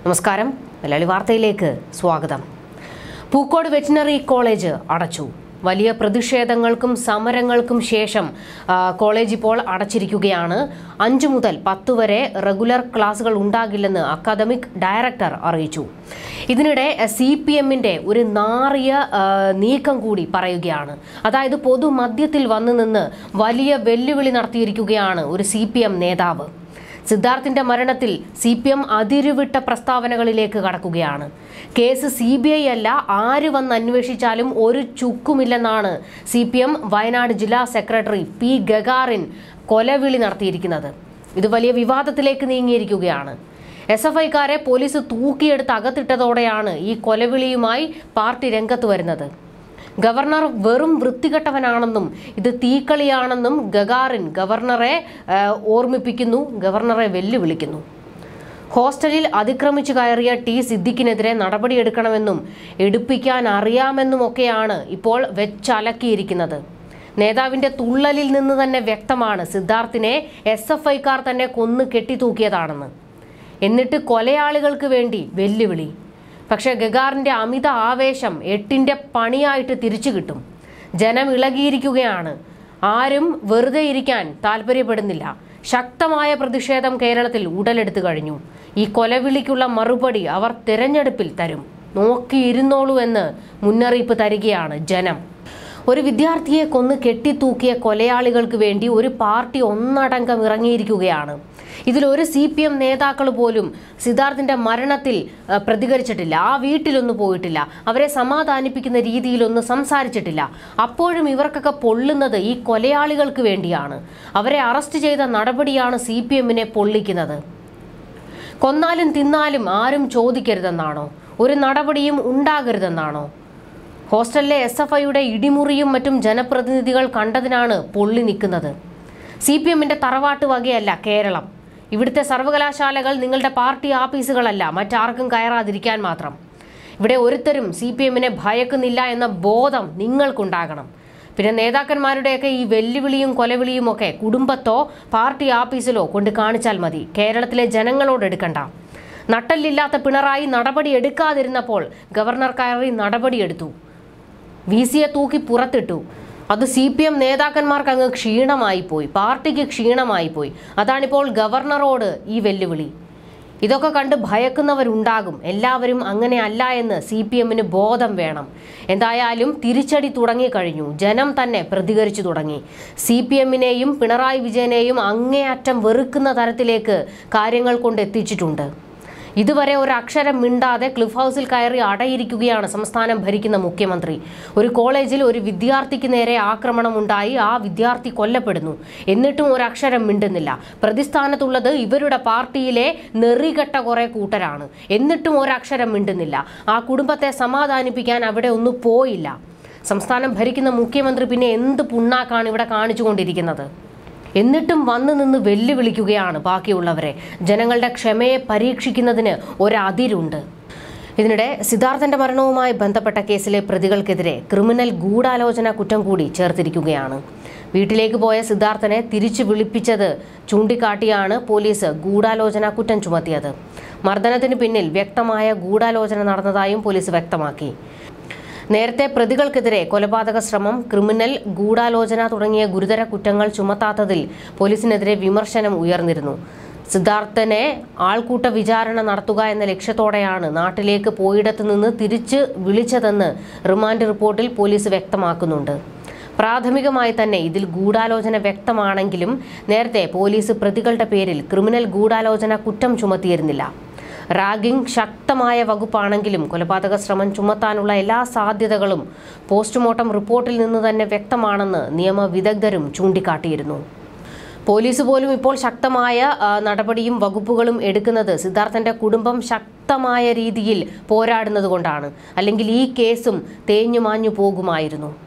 നമസ്കാരം, മലയാളി വാർത്തയിലേക്ക് സ്വാഗതം. പൂക്കോട് വെറ്റിനറി കോളേജ് അടച്ചു. വലിയ പ്രതിഷേധങ്ങൾക്കും സമരങ്ങൾക്കും ശേഷം കോളേജ് ഇപ്പോൾ അടച്ചിരിക്കുകയാണ്. 5 മുതൽ 10 വരെ റെഗുലർ ക്ലാസുകൾ ഉണ്ടാകില്ലെന്ന് അക്കാദമിക് ഡയറക്ടർ അറിയിച്ചു. ഇതിനിടെ CPMന്റെ ഒരു നാറിയ നീക്കം കൂടി പറയുകയാണ്. അതായത് പൊതുമധ്യത്തിൽ വന്നു നിന്ന് വലിയ വെല്ലുവിളി നടത്തിയിരിക്കുകയാണ് ഒരു CPM നേതാവ്. സിദ്ധാർത്ഥിന്റെ മരണത്തിൽ CPM അതിരുവിട്ട പ്രസ്താവനകളിലേക്ക് കടക്കുകയാണ്. കേസ് CBI അല്ല, ആര് വന്ന് അന്വേഷിച്ചാലും ഒരു ചുക്കുമില്ലെന്നാണ് CPM വയനാട് ജില്ലാ സെക്രട്ടറി P. ഗഗാറിൻ കൊലവിളി നടത്തിയിരിക്കുന്നത്. ഇത് വലിയ വിവാദത്തിലേക്ക് നീങ്ങിയിരിക്കുകയാണ്. SFIക്കാരെ പോലീസ് തൂക്കിയെടുത്ത് അകത്തിട്ടതോടെയാണ് ഈ കൊലവിളിയുമായി പാർട്ടി രംഗത്ത് വരുന്നത്. ഗവർണർ വെറും വൃത്തികെട്ടവനാണെന്നും ഇത് തീക്കളിയാണെന്നും ഗഗാറിൻ ഗവർണറെ ഓർമ്മിപ്പിക്കുന്നു, ഗവർണറെ വെല്ലുവിളിക്കുന്നു. ഹോസ്റ്റലിൽ അതിക്രമിച്ചു കയറിയ T. സിദ്ദിഖിനെതിരെ നടപടിയെടുക്കണമെന്നും എടുപ്പിക്കാൻ അറിയാമെന്നുമൊക്കെയാണ് ഇപ്പോൾ വെച്ചലക്കിയിരിക്കുന്നത്. നേതാവിന്റെ തുള്ളലിൽ നിന്ന് തന്നെ വ്യക്തമാണ് സിദ്ധാർത്ഥിനെ SFIക്കാർ തന്നെ കൊന്നു കെട്ടിത്തൂക്കിയതാണെന്ന്. എന്നിട്ട് കൊലയാളികൾക്ക് വേണ്ടി വെല്ലുവിളി. പക്ഷേ ഗഗാറിന്റെ അമിത ആവേശം 8ന്റെ പണിയായിട്ട് തിരിച്ചു കിട്ടും. ജനം ഇളകിയിരിക്കുകയാണ്. ആരും വെറുതെ ഇരിക്കാൻ താല്പര്യപ്പെടുന്നില്ല. ശക്തമായ പ്രതിഷേധം കേരളത്തിൽ ഉടലെടുത്തു കഴിഞ്ഞു. ഈ കൊലവിളിക്കുള്ള മറുപടി അവർ തിരഞ്ഞെടുപ്പിൽ തരും. നോക്കിയിരുന്നോളൂ എന്ന് മുന്നറിയിപ്പ് തരികയാണ് ജനം. ഒരു വിദ്യാർത്ഥിയെ കൊന്ന് കെട്ടിത്തൂക്കിയ കൊലയാളികൾക്ക് വേണ്ടി ഒരു പാർട്ടി ഒന്നടങ്കം ഇറങ്ങിയിരിക്കുകയാണ്. ഇതിലൊരു CPM നേതാക്കൾ പോലും സിദ്ധാർത്ഥിന്റെ മരണത്തിൽ പ്രതികരിച്ചിട്ടില്ല. ആ വീട്ടിലൊന്നും പോയിട്ടില്ല. അവരെ സമാധാനിപ്പിക്കുന്ന രീതിയിലൊന്നും സംസാരിച്ചിട്ടില്ല. അപ്പോഴും ഇവർക്കൊക്കെ പൊള്ളുന്നത് ഈ കൊലയാളികൾക്ക് വേണ്ടിയാണ്. അവരെ അറസ്റ്റ് ചെയ്ത നടപടിയാണ് CPMനെ പൊള്ളിക്കുന്നത്. കൊന്നാലും തിന്നാലും ആരും ചോദിക്കരുതെന്നാണോ? ഒരു നടപടിയും ഉണ്ടാകരുതെന്നാണോ? ഹോസ്റ്റലിലെ SFIയുടെ ഇടിമുറിയും മറ്റും ജനപ്രതിനിധികൾ കണ്ടതിനാണ് പൊള്ളി നിൽക്കുന്നത്. CPMന്റെ തറവാട്ട് വകയല്ല കേരളം. ഇവിടുത്തെ സർവകലാശാലകൾ നിങ്ങളുടെ പാർട്ടി ആഫീസുകളല്ല, മറ്റാർക്കും കയറാതിരിക്കാൻ മാത്രം. ഇവിടെ ഒരുത്തരും CPMനെ ഭയക്കുന്നില്ല എന്ന ബോധം നിങ്ങൾക്കുണ്ടാകണം. പിന്നെ നേതാക്കന്മാരുടെയൊക്കെ ഈ വെല്ലുവിളിയും കൊലവിളിയും ഒക്കെ കുടുംബത്തോ പാർട്ടി ആഫീസിലോ കൊണ്ട് കാണിച്ചാൽ മതി. കേരളത്തിലെ ജനങ്ങളോട് എടുക്കണ്ട. നട്ടല്ലില്ലാത്ത പിണറായി നടപടി എടുക്കാതിരുന്നപ്പോൾ ഗവർണർ കയറി നടപടിയെടുത്തു. VCയെ തൂക്കി പുറത്തിട്ടു. അത് CPM നേതാക്കന്മാർക്ക് അങ്ങ് ക്ഷീണമായി പോയി, പാർട്ടിക്ക് ക്ഷീണമായി പോയി. അതാണിപ്പോൾ ഗവർണറോട് ഈ വെല്ലുവിളി. ഇതൊക്കെ കണ്ട് ഭയക്കുന്നവരുണ്ടാകും. എല്ലാവരും അങ്ങനെ അല്ല എന്ന് CPMന് ബോധം വേണം. എന്തായാലും തിരിച്ചടി തുടങ്ങിക്കഴിഞ്ഞു. ജനം തന്നെ പ്രതികരിച്ചു തുടങ്ങി. CPMനെയും പിണറായി വിജയനെയും അങ്ങേയറ്റം വെറുക്കുന്ന തരത്തിലേക്ക് കാര്യങ്ങൾ കൊണ്ടെത്തിച്ചിട്ടുണ്ട്. ഇതുവരെ ഒരക്ഷരം മിണ്ടാതെ ക്ലിഫ് ഹൗസിൽ കയറി അടയിരിക്കുകയാണ് സംസ്ഥാനം ഭരിക്കുന്ന മുഖ്യമന്ത്രി. ഒരു കോളേജിൽ ഒരു വിദ്യാർത്ഥിക്ക് നേരെ ആക്രമണമുണ്ടായി, ആ വിദ്യാർത്ഥി കൊല്ലപ്പെടുന്നു. എന്നിട്ടും ഒരക്ഷരം മിണ്ടുന്നില്ല. പ്രതിസ്ഥാനത്തുള്ളത് ഇവരുടെ പാർട്ടിയിലെ നെറികെട്ട കുറെ കൂട്ടരാണ്. എന്നിട്ടും ഒരക്ഷരം മിണ്ടുന്നില്ല. ആ കുടുംബത്തെ സമാധാനിപ്പിക്കാൻ അവിടെ ഒന്നും പോയില്ല. സംസ്ഥാനം ഭരിക്കുന്ന മുഖ്യമന്ത്രി പിന്നെ എന്ത് പുണ്ണാക്കാണ് ഇവിടെ കാണിച്ചുകൊണ്ടിരിക്കുന്നത്? എന്നിട്ടും വന്നു നിന്ന് വെല്ലുവിളിക്കുകയാണ് ബാക്കിയുള്ളവരെ. ജനങ്ങളുടെ ക്ഷമയെ പരീക്ഷിക്കുന്നതിന് ഒരതിരുണ്ട്. ഇതിനിടെ സിദ്ധാർത്ഥന്റെ മരണവുമായി ബന്ധപ്പെട്ട കേസിലെ പ്രതികൾക്കെതിരെ ക്രിമിനൽ ഗൂഢാലോചന കുറ്റം കൂടി ചേർത്തിരിക്കുകയാണ്. വീട്ടിലേക്ക് പോയ സിദ്ധാർത്ഥനെ തിരിച്ചു വിളിപ്പിച്ചത് ചൂണ്ടിക്കാട്ടിയാണ് പോലീസ് ഗൂഢാലോചന കുറ്റം ചുമത്തിയത്. മർദ്ദനത്തിന് പിന്നിൽ വ്യക്തമായ ഗൂഢാലോചന നടന്നതായും പോലീസ് വ്യക്തമാക്കി. നേരത്തെ പ്രതികൾക്കെതിരെ കൊലപാതക ശ്രമം, ക്രിമിനൽ ഗൂഢാലോചന തുടങ്ങിയ ഗുരുതര കുറ്റങ്ങൾ ചുമത്താത്തതിൽ പോലീസിനെതിരെ വിമർശനം ഉയർന്നിരുന്നു. സിദ്ധാർത്ഥനെ ആൾക്കൂട്ട വിചാരണ നടത്തുക എന്ന ലക്ഷ്യത്തോടെയാണ് നാട്ടിലേക്ക് പോയിടത്തു നിന്ന് തിരിച്ച് വിളിച്ചതെന്ന് റിമാൻഡ് റിപ്പോർട്ടിൽ പോലീസ് വ്യക്തമാക്കുന്നുണ്ട്. പ്രാഥമികമായി തന്നെ ഇതിൽ ഗൂഢാലോചന വ്യക്തമാണെങ്കിലും നേരത്തെ പോലീസ് പ്രതികളുടെ പേരിൽ ക്രിമിനൽ ഗൂഢാലോചന കുറ്റം ചുമത്തിയിരുന്നില്ല. റാഗിംഗ് ശക്തമായ വകുപ്പാണെങ്കിലും കൊലപാതക ശ്രമം ചുമത്താനുള്ള എല്ലാ സാധ്യതകളും പോസ്റ്റ്മോർട്ടം റിപ്പോർട്ടിൽ നിന്ന് തന്നെ വ്യക്തമാണെന്ന് നിയമവിദഗ്ധരും ചൂണ്ടിക്കാട്ടിയിരുന്നു. പോലീസ് പോലും ഇപ്പോൾ ശക്തമായ നടപടിയും വകുപ്പുകളും എടുക്കുന്നത് സിദ്ധാർത്ഥന്റെ കുടുംബം ശക്തമായ രീതിയിൽ പോരാടുന്നത് കൊണ്ടാണ്. അല്ലെങ്കിൽ ഈ കേസും തേഞ്ഞുമാഞ്ഞു പോകുമായിരുന്നു.